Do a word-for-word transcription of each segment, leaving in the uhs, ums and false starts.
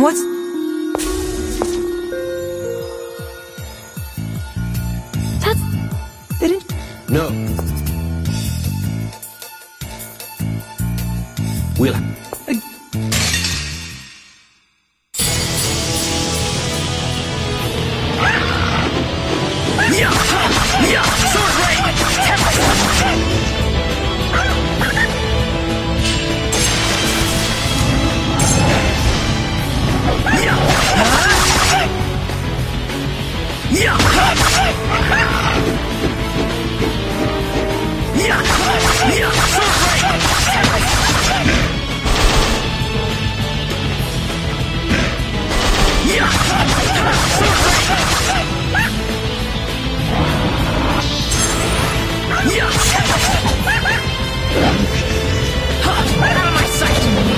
What's... That's... didn't... No. We'll... Uh, Yeah! Yeah! Sword Raid! Out of my sight!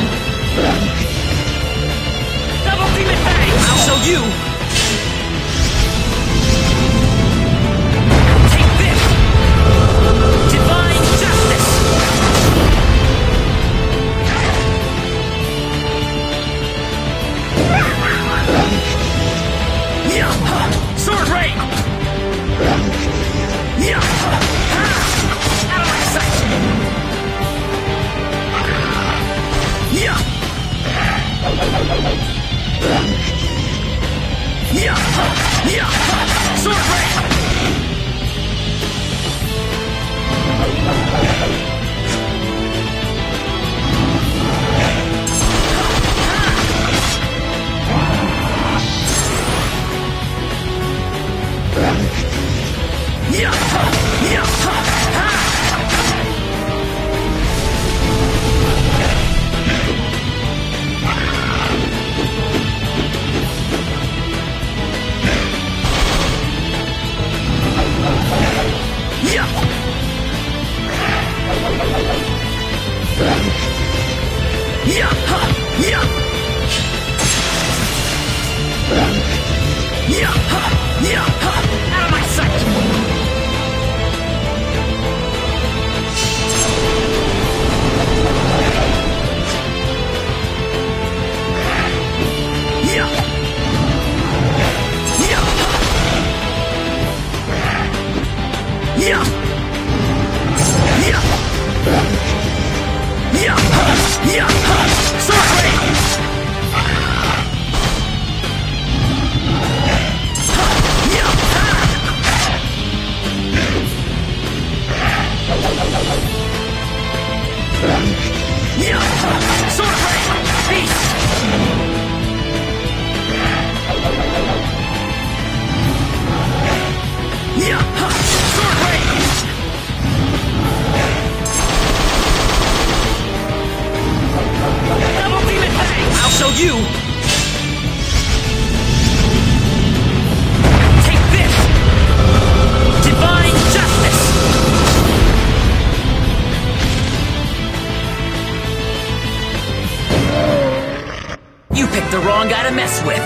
Double demon bang! I'll show you! Take this! Divine justice! Yeah! Sword Raid! Yeah! Out of my sight! Yeah! Yeah! Yeah! Sword Raid! Yeah! Yeah! You! Take this! Divine justice! You picked the wrong guy to mess with.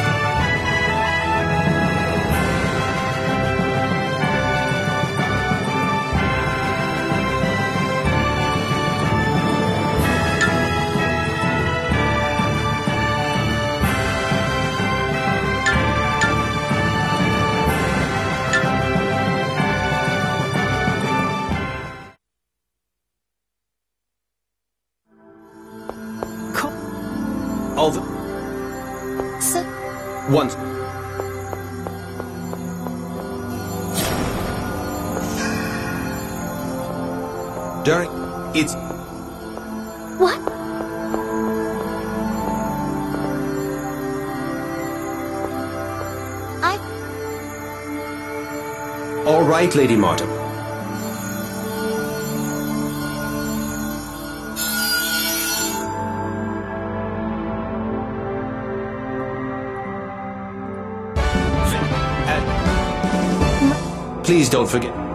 All the... So... Once... During... It's... What? I... All right, Lady Martin. Please don't forget.